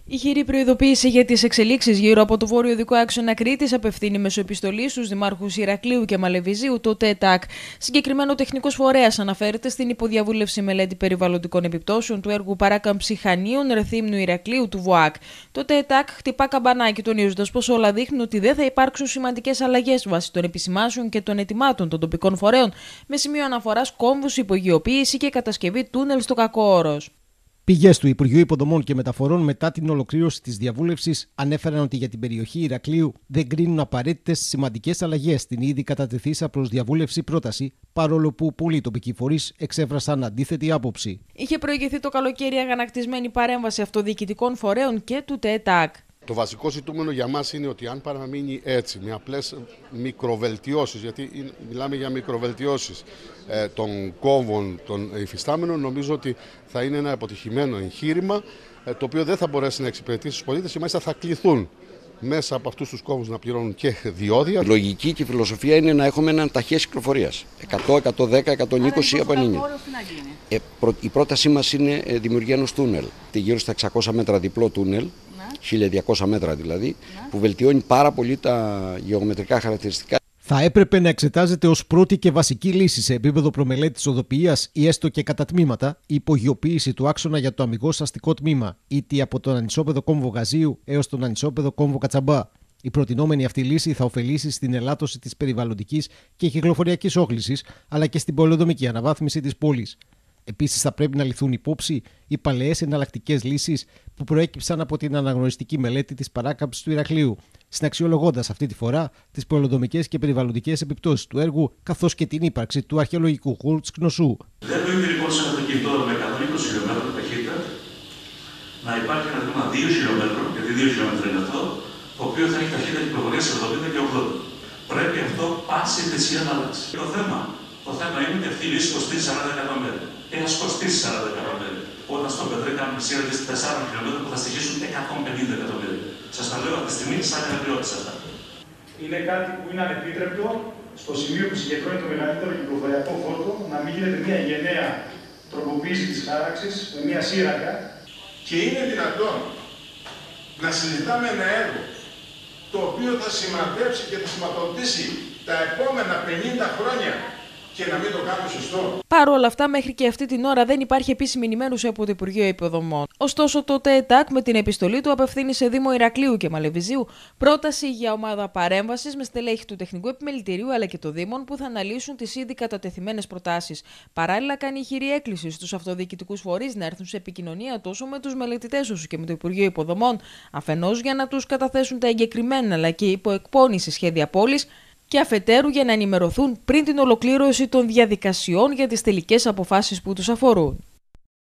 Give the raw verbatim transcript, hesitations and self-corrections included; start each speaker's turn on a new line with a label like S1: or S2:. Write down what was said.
S1: Η χειρή προειδοποίηση για τις εξελίξεις γύρω από το βόρειο-δυτικό άξονα Κρήτης απευθύνει μέσω επιστολής στους δημάρχους Ηρακλείου και Μαλεβιζίου το ΤΕΤΑΚ. Συγκεκριμένο τεχνικός φορέας αναφέρεται στην υποδιαβούλευση μελέτη περιβαλλοντικών επιπτώσεων του έργου παράκαμψη Χανίων Ρεθύμνου Ηρακλείου του ΒΟΑΚ. Το ΤΕΤΑΚ χτυπά καμπανάκι, τονίζοντας πως όλα δείχνουν ότι δεν θα υπάρξουν σημαντικές αλλαγές βάσει των επισημάσεων και των ετοιμάτων των τοπικών φορέων, με σημείο αναφοράς κόμβους, υπογειοποίηση και κατασκευή τούνελ στο Κακόωρος.
S2: Πηγές του Υπουργείου Υποδομών και Μεταφορών μετά την ολοκλήρωση της διαβούλευσης ανέφεραν ότι για την περιοχή Ηρακλείου δεν κρίνουν απαραίτητες σημαντικές αλλαγές στην ήδη κατατεθήσα προς διαβούλευση πρόταση, παρόλο που πολλοί τοπικοί φορείς εξέφρασαν αντίθετη άποψη.
S1: Είχε προηγηθεί το καλοκαίρι αγανακτισμένη παρέμβαση αυτοδιοικητικών φορέων και του ΤΕΤΑΚ.
S3: Το βασικό ζητούμενο για μας είναι ότι αν παραμείνει έτσι, με απλές μικροβελτιώσεις, γιατί μιλάμε για μικροβελτιώσεις ε, των κόμβων των υφιστάμενων, νομίζω ότι θα είναι ένα αποτυχημένο εγχείρημα, ε, το οποίο δεν θα μπορέσει να εξυπηρετήσει τους πολίτες και μάλιστα θα κληθούν μέσα από αυτούς τους κόμβους να πληρώνουν και διόδια.
S4: Η λογική και η φιλοσοφία είναι να έχουμε έναν ταχείας κυκλοφορίας. εκατό, εκατόν δέκα, εκατόν είκοσι από ενενήντα. Ε, προ, η πρότασή μας είναι ε, δημιουργία ενός τούνελ. Γύρω στα εξακόσια μέτρα διπλό τούνελ. χίλια διακόσια μέτρα δηλαδή, ναι. Που βελτιώνει πάρα πολύ τα γεωμετρικά χαρακτηριστικά.
S2: Θα έπρεπε να εξετάζεται ως πρώτη και βασική λύση σε επίπεδο προμελέτης οδοποιίας ή έστω και κατά τμήματα η υπογειοποίηση του άξονα για το αμιγώς αστικό τμήμα, είτε από τον ανισόπεδο κόμβο Γαζίου έως τον ανισόπεδο κόμβο Κατσαμπά. Η προτινόμενη αυτή λύση θα ωφελήσει στην ελάττωση της περιβαλλοντικής και κυκλοφοριακής όχλησης, αλλά και στην πολεοδομική αναβάθμιση της πόλης. Επίσης, θα πρέπει να ληφθούν υπόψη οι παλαιές εναλλακτικές λύσεις που προέκυψαν από την αναγνωριστική μελέτη της παράκαμψης του Ηρακλείου, συναξιολογώντας αυτή τη φορά τις πολεοδομικές και περιβαλλοντικές επιπτώσεις του έργου, καθώς και την ύπαρξη του αρχαιολογικού χώρου της Κνωσού.
S5: Δεν νοείται λοιπόν σε ένα αυτοκίνητο με εκατόν είκοσι χιλιόμετρα ταχύτητα να υπάρχει ένα τμήμα δύο χιλιόμετρων, γιατί δύο χιλιόμετρα είναι αυτό, το οποίο θα έχει ταχύτητα κυκλοφορίας εβδομήντα και ογδόντα. Πρέπει αυτό πάση θυσία να αλλάξει. Το θέμα, το θέμα είναι ότι αυτή η λύση κοστίζει σαράντα εκατομμύρια. Και θα κοστίσει σαράντα εκατομμύρια. Όταν στο Πετρέ κάνουμε σύνδεση τεσσάρων χιλιόμετρων που θα στοιχήσουν εκατόν πενήντα εκατομμύρια. Σας τα λέω αυτή τη στιγμή σαν γραφειότητα αυτά.
S6: Είναι κάτι που είναι ανεπίτρεπτο στο σημείο που συγκεντρώνει το μεγαλύτερο κυκλοφοριακό φόρτο να μην γίνεται μια γενναία τροποποίηση της χάραξης με μια σύραγγα.
S7: Και είναι δυνατόν να συζητάμε ένα έργο το οποίο θα σημαδέψει και θα σηματοδοτήσει τα επόμενα πενήντα χρόνια και να μην το κάνουμε σωστό.
S1: Παρ' όλα αυτά, μέχρι και αυτή την ώρα δεν υπάρχει επίσημη ενημέρωση από το Υπουργείο Υποδομών. Ωστόσο, το ΤΕΤΑΚ με την επιστολή του απευθύνει σε Δήμο Ηρακλείου και Μαλεβιζίου πρόταση για ομάδα παρέμβασης με στελέχη του Τεχνικού Επιμελητηρίου αλλά και των Δήμων που θα αναλύσουν τις ήδη κατατεθειμένες προτάσεις. Παράλληλα, κάνει ηχηρή έκκληση στους αυτοδιοικητικούς φορείς να έρθουν σε επικοινωνία τόσο με τους μελετητές όσο και με το Υπουργείο Υποδομών, αφενός για να τους καταθέσουν τα εγκεκριμένα αλλά και υποεκπώνηση σχέδια πόλης, και αφετέρου για να ενημερωθούν πριν την ολοκλήρωση των διαδικασιών για τις τελικές αποφάσεις που τους αφορούν.